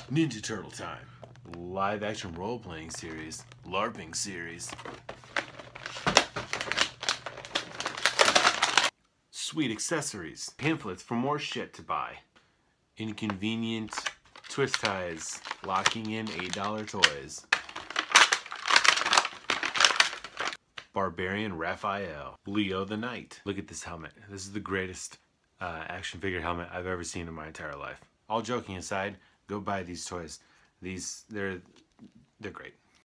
Ninja Turtle time. Live action role-playing series. LARPing series. Sweet accessories. Pamphlets for more shit to buy. Inconvenient twist ties. Locking in $8 toys. Barbarian Raphael. Leo the Knight. Look at this helmet. This is the greatest action figure helmet I've ever seen in my entire life. All joking aside, go buy these toys. They're great.